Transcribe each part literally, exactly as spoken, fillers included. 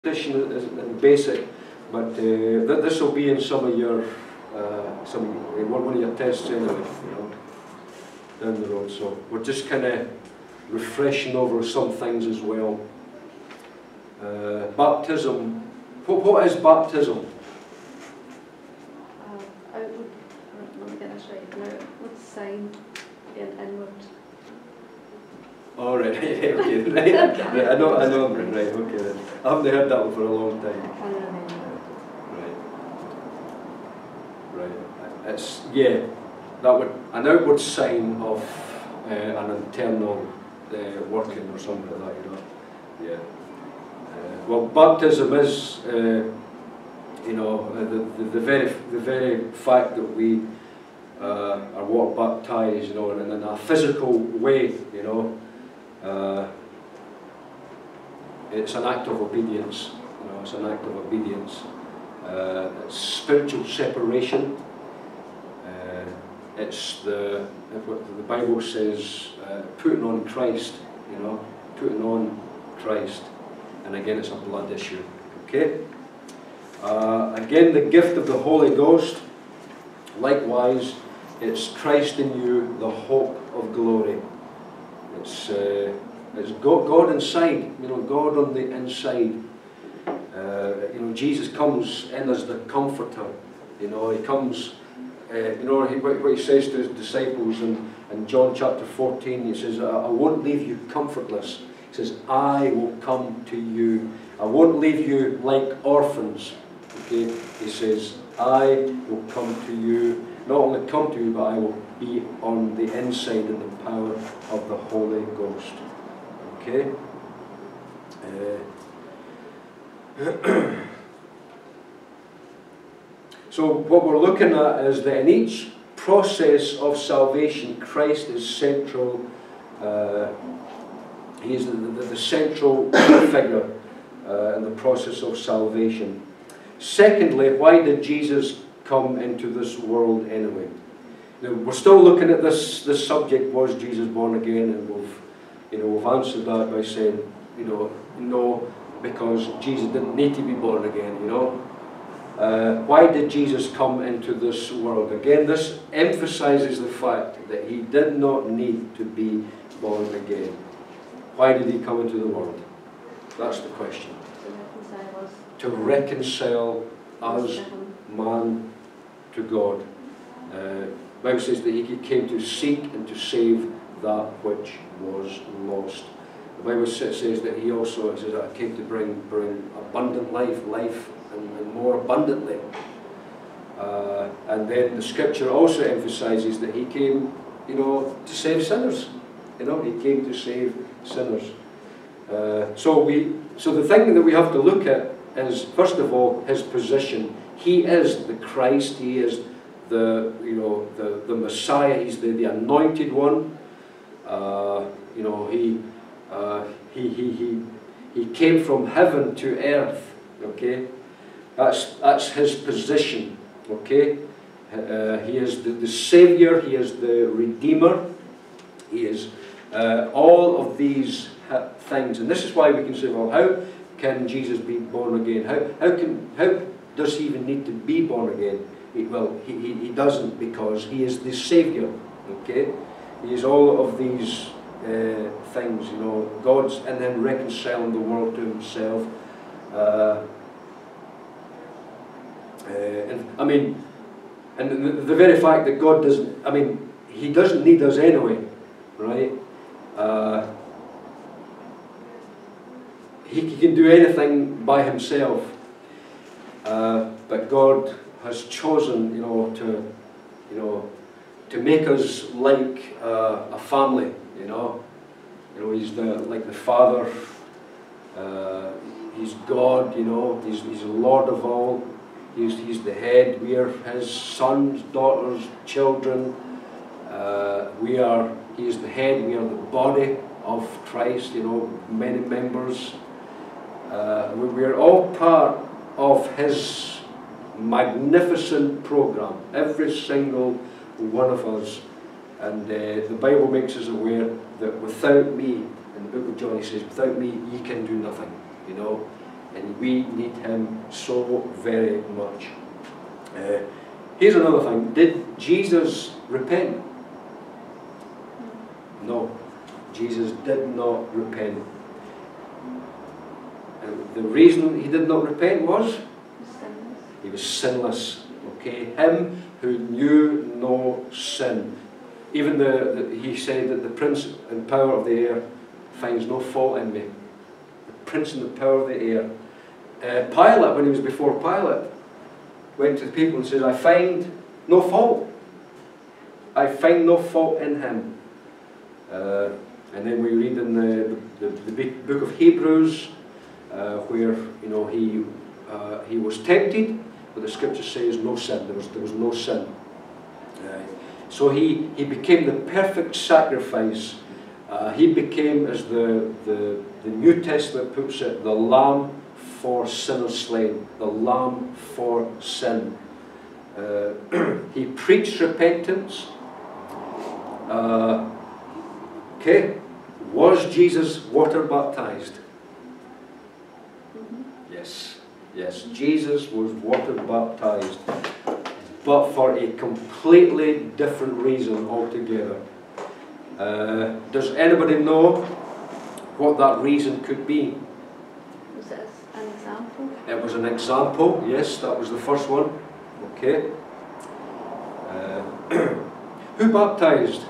repetition is basic, but uh, th this will be in some of your uh, some in one of your tests anyway, you know, down the road. So we're just kind of refreshing over some things as well. Uh, baptism. What, what is baptism? Uh, outward. Let me get this right. An outward sign in inward. Oh, right, okay, right, right, I know, I know, right, okay then. I haven't heard that one for a long time. I can't remember. Right, right, it's, yeah, that would, an outward sign of uh, an internal uh, working or something like that, you know, yeah. Uh, well, baptism is, uh, you know, the, the, the, very, the very fact that we uh, are what baptized, you know, in, in a physical way, you know. Uh, it's an act of obedience, you know, it's an act of obedience. Uh, it's spiritual separation. Uh, it's the, what the Bible says, uh, putting on Christ, you know, putting on Christ. And again, it's a blood issue, okay? Uh, again, the gift of the Holy Ghost, likewise, it's Christ in you, the hope of glory. It's, uh, it's God, God inside, you know, God on the inside. Uh, you know, Jesus comes in as the comforter. You know, he comes, uh, you know, he, what, what he says to his disciples in, in John chapter fourteen, he says, I, I won't leave you comfortless. He says, I will come to you. I won't leave you like orphans. Okay, he says, I will come to you. Not only come to you, but I will be on the inside in the power of the Holy Ghost. Okay? Uh, so what we're looking at is that in each process of salvation, Christ is central. Uh, he is the, the, the central figure uh, in the process of salvation. Secondly, why did Jesus come into this world anyway? Now, we're still looking at this, this subject, was Jesus born again? And we've, you know, we've answered that by saying, you know, no, because Jesus didn't need to be born again, you know. Uh, why did Jesus come into this world? Again, this emphasizes the fact that he did not need to be born again. Why did he come into the world? That's the question. To reconcile us, man, to God. Uh, the Bible says that he came to seek and to save that which was lost. The Bible says that he also says that I came to bring, bring abundant life, life and, and more abundantly. Uh, and then the scripture also emphasizes that he came, you know, to save sinners. You know, he came to save sinners. Uh, so we, so the thing that we have to look at is, first of all, his position. He is the Christ. He is the, you know, the, the Messiah. He's the, the anointed one. Uh, you know, he, uh, he, he, he, he came from heaven to earth. Okay, that's that's his position. Okay, uh, he is the, the Savior. He is the Redeemer. He is uh, all of these things, and this is why we can say, well, how can Jesus be born again? How how can how does he even need to be born again? He, well, he, he, he doesn't, because he is the Saviour, okay? He is all of these uh, things, you know, God's, and then reconciling the world to himself. Uh, uh, and I mean, and the, the very fact that God doesn't, I mean, he doesn't need us anyway, right? Uh, he, he can do anything by himself. Uh, but God has chosen, you know, to, you know, to make us like uh, a family, you know. You know, he's the, like the Father. Uh, he's God, you know. He's he's the Lord of all. He's he's the head. We are his sons, daughters, children. Uh, we are. He is the head. We are the body of Christ. You know, many members. Uh, we, we are all part of his magnificent program, every single one of us. And uh, the Bible makes us aware that without me, in the book of John he says, without me ye can do nothing, you know. and we need him so very much. Uh, here's another thing. Did Jesus repent? No. Jesus did not repent. And the reason he did not repent was? Sinless. He was sinless. Okay? Him who knew no sin. Even the, the, he said that the prince and power of the air finds no fault in me. The prince and the power of the air. Uh, Pilate, when he was before Pilate, went to the people and said, I find no fault. I find no fault in him. Uh, and then we read in the, the, the book of Hebrews, uh, where you know he uh, he was tempted, but the scripture says no sin. There was there was no sin. Uh, so he he became the perfect sacrifice. Uh, he became, as the, the the New Testament puts it, the Lamb for sinners slain, the Lamb for sin. Uh, he preached repentance. Uh, okay, was Jesus water baptized? Mm-hmm. Yes, yes, Jesus was water baptized, but for a completely different reason altogether. Uh, does anybody know what that reason could be? Was it an example? It was an example, yes, that was the first one. Okay. Uh, who baptized?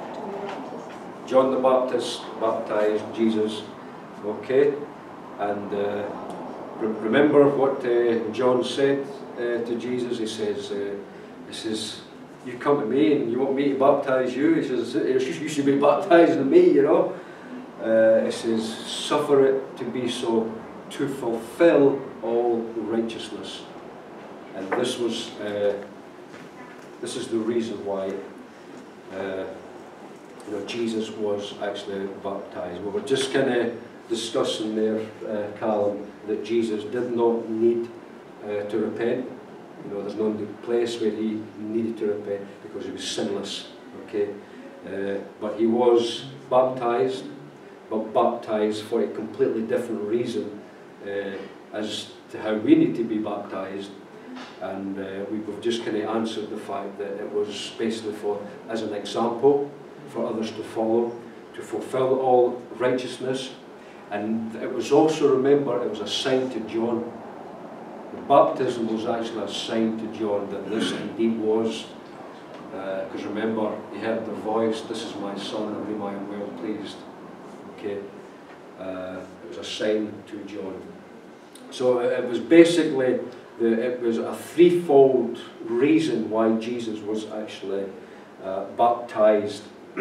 John the Baptist baptized Jesus. Okay. And uh, re remember what uh, John said uh, to Jesus? He says, uh, he says, you come to me and you want me to baptize you? He says, you should be baptizing me, you know. Uh, he says, suffer it to be so, to fulfill all righteousness. And this was, uh, this is the reason why uh, you know, Jesus was actually baptized. We were just kind of discussing there, uh, Callum, that Jesus did not need uh, to repent. You know, there's no place where he needed to repent because he was sinless. Okay, uh, but he was baptized, but baptized for a completely different reason uh, as to how we need to be baptized. And uh, we've just kind of answered the fact that it was basically for as an example for others to follow, to fulfill all righteousness. And it was also, remember, it was a sign to John. The baptism was actually a sign to John that this indeed was, because uh, remember, he heard the voice, this is my son in whom I am well pleased. Okay, uh, it was a sign to John. So it was basically, the, it was a threefold reason why Jesus was actually uh, baptized.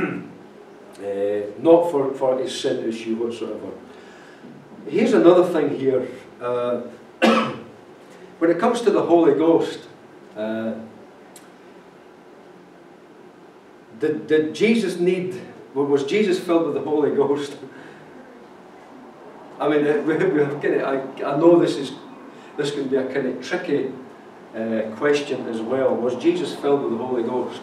uh, not for, for his sin issue whatsoever. Here's another thing here. Uh, when it comes to the Holy Ghost, uh, did, did Jesus need, was Jesus filled with the Holy Ghost? I mean, we, we have kind of, I, I know this is, this can be a kind of tricky uh, question as well. Was Jesus filled with the Holy Ghost?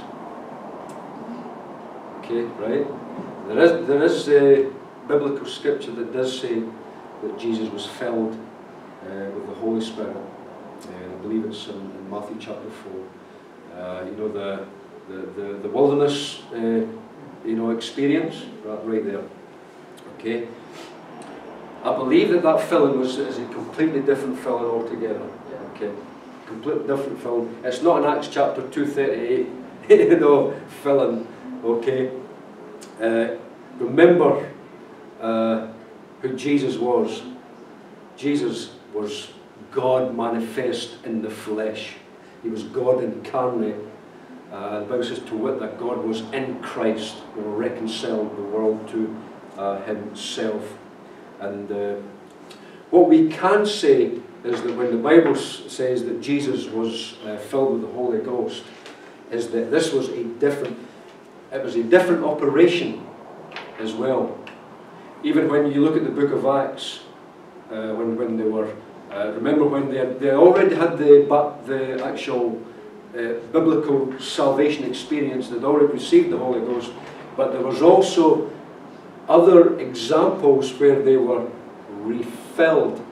Okay, right? There is, there is a biblical scripture that does say that Jesus was filled uh, with the Holy Spirit. Uh, I believe it's in, in Matthew chapter four. Uh, you know, the, the, the, the wilderness uh, you know, experience, right, right there. Okay? I believe that that filling was is a completely different filling altogether. Okay? Completely different filling. It's not in Acts chapter two thirty-eight, you know, filling. Okay? Uh, remember uh, who Jesus was. Jesus was God manifest in the flesh. He was God incarnate. Uh, the Bible says to wit that God was in Christ, who reconciled the world to uh, himself. And uh, what we can say is that when the Bible says that Jesus was uh, filled with the Holy Ghost, is that this was a different, it was a different operation as well. Even when you look at the book of Acts, uh, when, when they were, uh, remember when they, had, they already had the, the actual uh, biblical salvation experience, they'd already received the Holy Ghost, but there was also other examples where they were refilled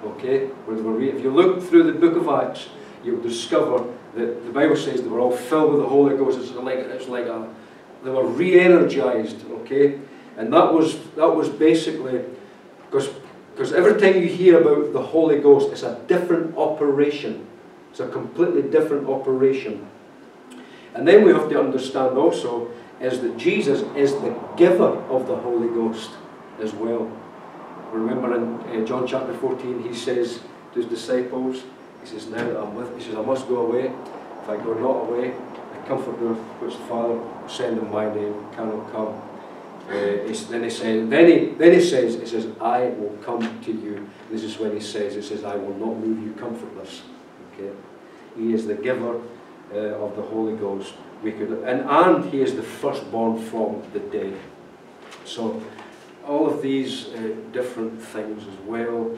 Okay? If you look through the book of Acts, you'll discover that the Bible says they were all filled with the Holy Ghost. It's like, it's like a, they were re-energized, okay? And that was, that was basically, because, because every time you hear about the Holy Ghost, it's a different operation. It's a completely different operation. And then we have to understand also is that Jesus is the giver of the Holy Ghost as well. Remember in uh, John chapter fourteen, he says to his disciples, he says, now that I'm with, he says, I must go away. If I go not away, the Comforter, which the Father will send in my name, cannot come. Uh, then, he says, then, he, then he says, he says, I will come to you. This is when he says, he says, I will not leave you comfortless. Okay? He is the giver uh, of the Holy Ghost. We could, and, and he is the firstborn from the dead. So, all of these uh, different things as well.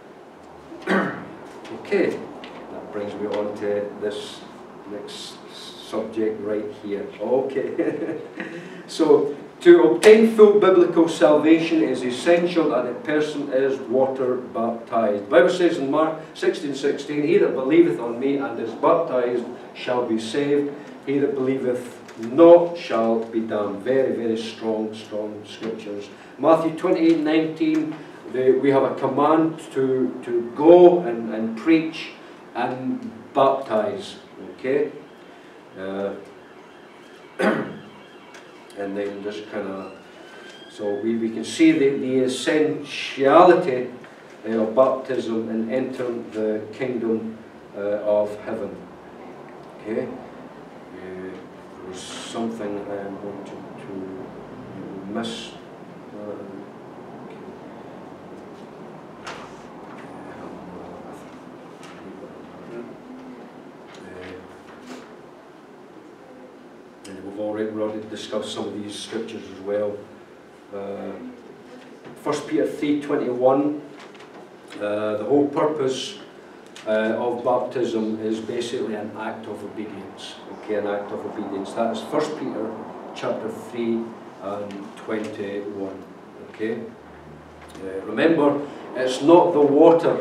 Okay, that brings me on to this next subject right here. Okay, so to obtain full biblical salvation is essential that a person is water baptized. The Bible says in Mark sixteen sixteen, he that believeth on me and is baptized shall be saved. He that believeth not shall be damned. Very, very strong, strong scriptures. Matthew twenty-eight nineteen, the, we have a command to, to go and, and preach and baptize. Okay? Uh, and then just kind of, so we, we can see the, the essentiality uh, of baptism and entering the kingdom uh, of heaven. Okay? Uh, there's something I am going to, to miss. Uh, okay. And we've already, we've already discussed some of these scriptures as well. Uh, First Peter three twenty-one, uh, the whole purpose uh, of baptism is basically an act of obedience. Okay, an act of obedience. That is First Peter chapter three and twenty-one. Okay. Uh, remember, it's not the water.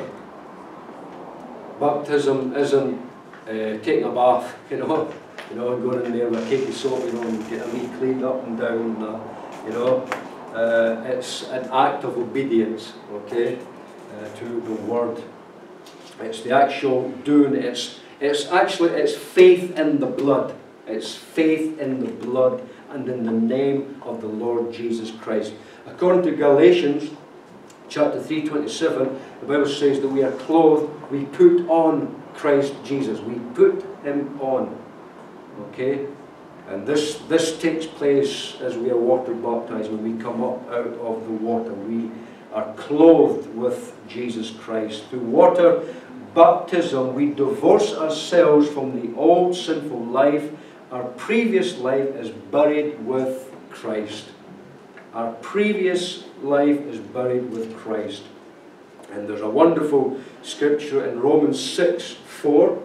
Baptism isn't uh, taking a bath, you know. You know, and going in there with a cake of soap, you know, and getting me cleaned up and down, and that, you know. Uh, it's an act of obedience, okay, uh, to the word. It's the actual doing. It's it's actually it's faith in the blood. It's faith in the blood and in the name of the Lord Jesus Christ. According to Galatians chapter three twenty-seven, the Bible says that we are clothed. We put on Christ Jesus. We put him on. Okay, and this this takes place as we are water baptized. When we come up out of the water, we are clothed with Jesus Christ. Through water baptism, we divorce ourselves from the old sinful life. Our previous life is buried with Christ. Our previous life is buried with Christ. And there's a wonderful scripture in Romans six four.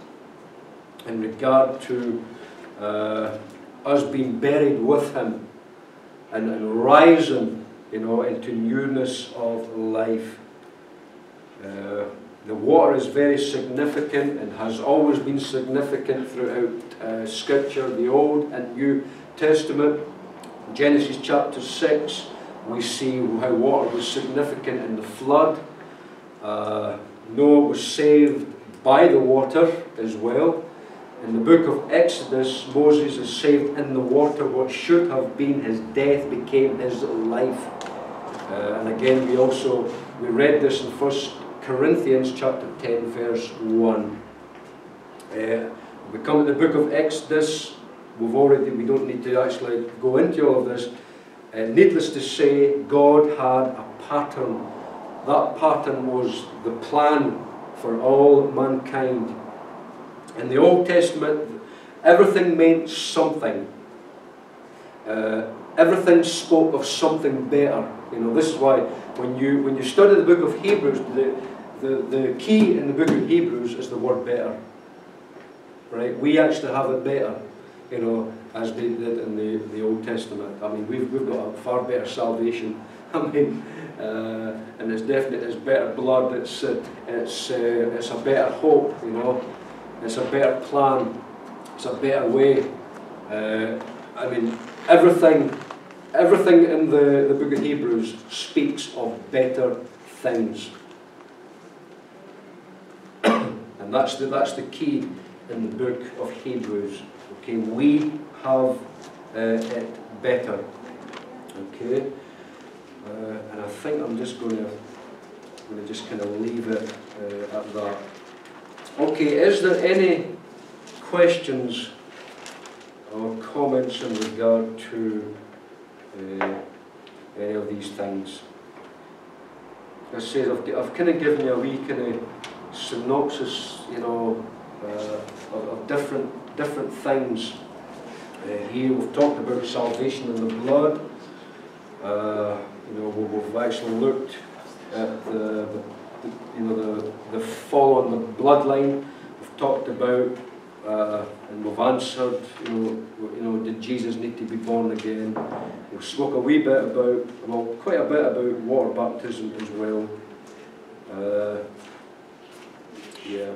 In regard to uh, us being buried with him and, and rising, you know, into newness of life. Uh, the water is very significant and has always been significant throughout uh, Scripture, the Old and New Testament. In Genesis chapter six, we see how water was significant in the flood. Uh, Noah was saved by the water as well. In the book of Exodus, Moses is saved in the water. What should have been his death became his life. Uh, and again, we also, we read this in First Corinthians chapter ten, verse one. Uh, we come to the book of Exodus. We've already, we don't need to actually go into all of this. Uh, needless to say, God had a pattern. That pattern was the plan for all mankind. In the Old Testament, everything meant something. Uh, everything spoke of something better. You know, this is why when you when you study the book of Hebrews, the the the key in the book of Hebrews is the word better. Right? We actually have it better, you know, as they did in the the Old Testament. I mean, we've we've got a far better salvation. I mean, uh, and it's definitely it's better blood. It's uh, it's uh, it's a better hope, you know. It's a better plan. It's a better way. Uh, I mean, everything, everything in the the book of Hebrews speaks of better things, and that's the that's the key in the book of Hebrews. Okay, we have uh, it better. Okay, uh, and I think I'm just going to going to just kind of leave it uh, at that. Okay, is there any questions or comments in regard to uh, any of these things? As I said, I've, I've kind of given you a wee kind of synopsis, you know, uh, of, of different different things. Uh, here we've talked about salvation in the blood. Uh, you know, we've actually looked at the, the, the you know the the fall on the bloodline. We've talked about uh, and we've answered. You know, you know, did Jesus need to be born again? We've spoke a wee bit about, well, quite a bit about water baptism as well. Uh, yeah.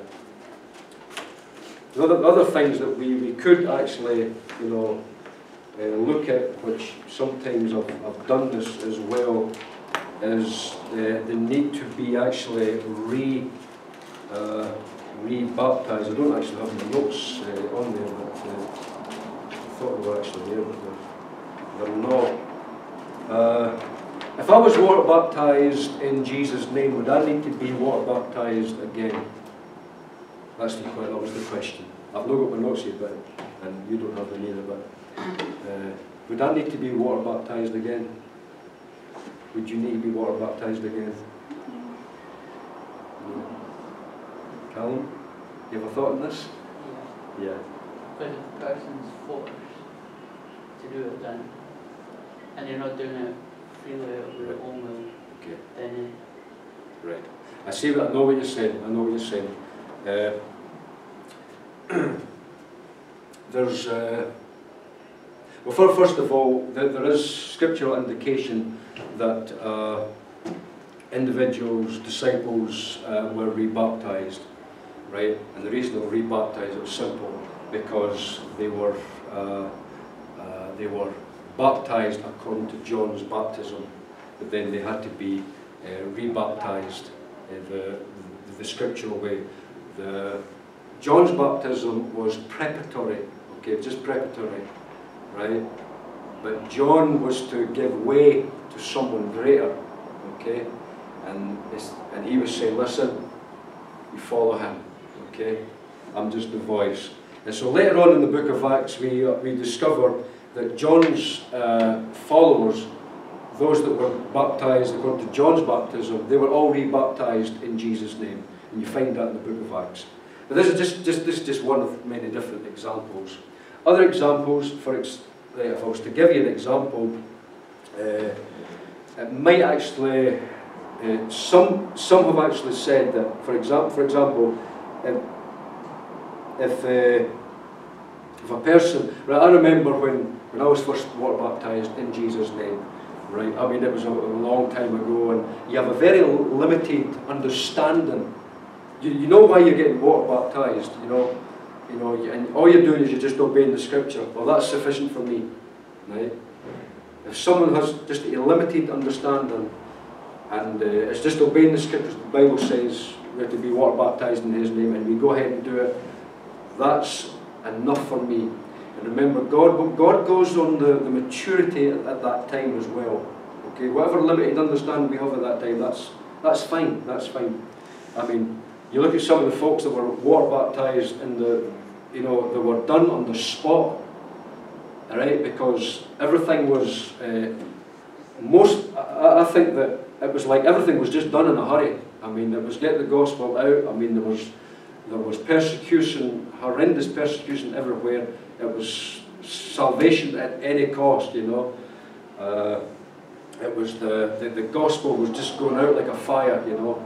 The other, other things that we, we could actually, you know, uh, look at, which sometimes I've, I've done this as well, is uh, the need to be actually re, uh, re-baptised. I don't actually have the notes uh, on there, but uh, I thought they were actually there, but they're, they're not. Uh, if I was water baptised in Jesus' name, would I need to be water baptised again? That's the, that was the question. I've not got my notes here, but, and you don't have them either, but uh, would I need to be water baptised again? Would you need to be water baptised again? No. Callum, you ever thought on this? Yeah. Yeah. But if the person's forced to do it, then, and you're not doing it freely of your own will, Okay. then Right. I see what I know what you're saying. I know what you're saying. Uh, there's uh, well, for, first of all, there, there is scriptural indication that uh, individuals, disciples, uh, were rebaptized, right? And the reason they were rebaptized, it was simple, because they were uh, uh, they were baptized according to John's baptism, but then they had to be uh, rebaptized uh, the, the the scriptural way. The John's baptism was preparatory, okay, just preparatory, right? But John was to give way to someone greater, okay? And it's, and he was saying, listen, you follow him, okay? I'm just the voice. And so later on in the book of Acts, we uh, we discover that John's uh, followers, those that were baptized according to John's baptism, they were all rebaptized in Jesus' name. And you find that in the book of Acts. But this is just, just, this is just one of many different examples. Other examples, for ex if I was to give you an example, uh, it might actually, uh, some, some have actually said that, for example, for example, if, if, uh, if a person, right, I remember when, when I was first water baptized in Jesus' name, right, I mean it was a, a long time ago, and you have a very limited understanding. You, you know why you're getting water baptized, you know, you know, and all you're doing is you're just obeying the scripture. Well, that's sufficient for me, right? If someone has just a limited understanding, and uh, it's just obeying the scriptures, the Bible says we have to be water baptized in His name, and we go ahead and do it, that's enough for me. And remember, God, God goes on the, the maturity at, at that time as well. Okay, whatever limited understanding we have at that time, that's that's fine. That's fine. I mean, you look at some of the folks that were water baptized in the, you know, they were done on the spot, all right, because everything was, uh, most, I, I think that it was like everything was just done in a hurry. I mean, it was get the gospel out. I mean, there was, there was persecution, horrendous persecution everywhere. It was salvation at any cost, you know. Uh, it was the, the, the gospel was just going out like a fire, you know.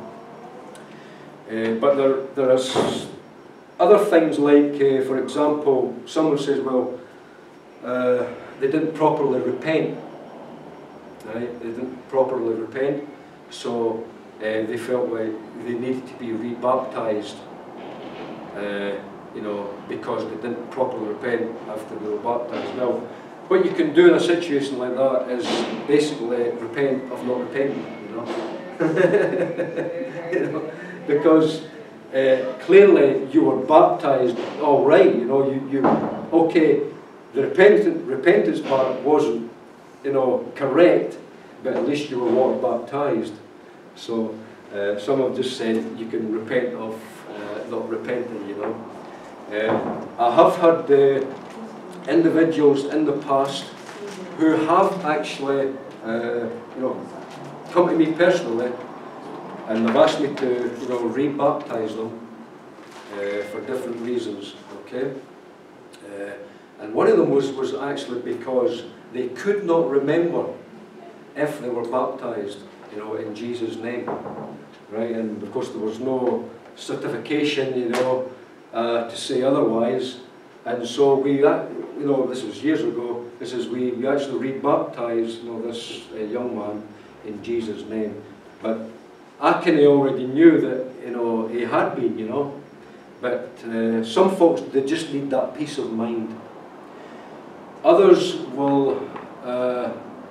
Uh, but there, there is other things like, uh, for example, someone says, well, uh, they didn't properly repent. Right? They didn't properly repent. so uh, they felt like they needed to be rebaptized, uh, you know, because they didn't properly repent after they were baptized. Now, what you can do in a situation like that is basically repent of not repenting, you know, you know because uh, clearly you were baptized all right, you know, you, you okay, the repentant, repentance part wasn't, you know, correct, but at least you were water baptized. So uh, some have just said you can repent of uh, not repenting, you know. Uh, I have had uh, individuals in the past who have actually, uh, you know, come to me personally and they've asked me to, you know, re-baptize them uh, for different reasons, okay? Uh, and one of them was, was actually because they could not remember if they were baptized, you know, in Jesus' name, right? And of course there was no certification, you know, uh, to say otherwise. And so we, uh, you know, this was years ago, this is, we, we actually re-baptized, you know, this uh, young man in Jesus' name. But I kind of already knew that, you know, he had been, you know. But uh, some folks, they just need that peace of mind. Others will, uh,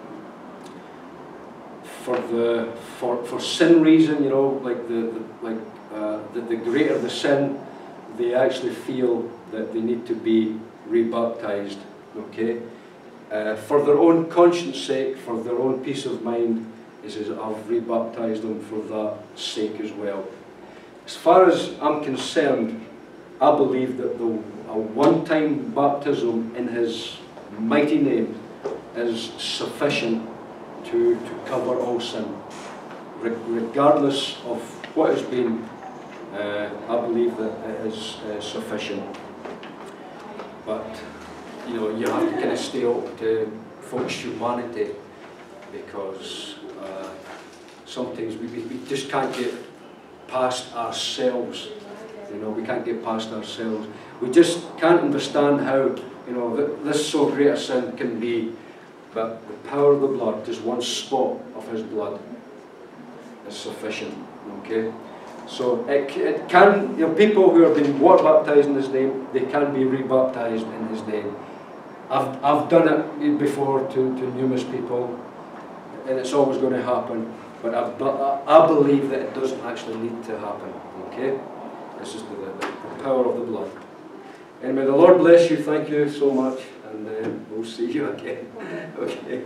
for the for for sin reason, you know, like the, the like uh, the, the greater the sin, they actually feel that they need to be rebaptized. Okay, uh, for their own conscience sake, for their own peace of mind, he says, I've rebaptized them for that sake as well. As far as I'm concerned, I believe that the a one-time baptism in His mighty name is sufficient to, to cover all sin. Re regardless of what has been, uh, I believe that it is uh, sufficient. But, you know, you have to kind of stay up to folks' humanity, because uh, sometimes we, we just can't get past ourselves. You know, we can't get past ourselves. We just can't understand how, you know, th this so great a sin can be, but the power of the blood, just one spot of His blood, is sufficient. Okay, so it, it can, you know, people who have been water baptized in His name, they can be rebaptized in His name. I've I've done it before to to numerous people, and it's always going to happen. But I, I believe that it doesn't actually need to happen. Okay, this is the, the, the power of the blood. Anyway, the Lord bless you. Thank you so much, and uh, we'll see you again. Okay.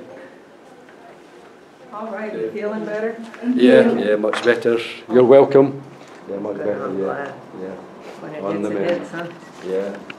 All right, you feeling better? Yeah, yeah, much better. You're welcome. Yeah, much better. I'm Yeah, glad. yeah. When it On hits, the it mend. hits, huh? Yeah.